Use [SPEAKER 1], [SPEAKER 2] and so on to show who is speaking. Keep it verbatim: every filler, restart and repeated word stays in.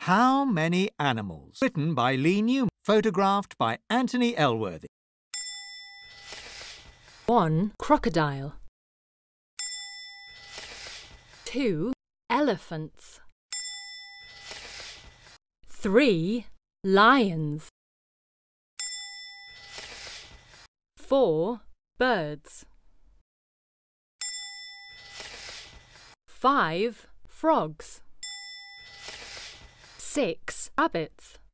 [SPEAKER 1] How many animals? Written by Lee Newman. Photographed by Anthony Elworthy.
[SPEAKER 2] One crocodile. Two elephants. Three lions. Four birds. Five frogs. Six rabbits.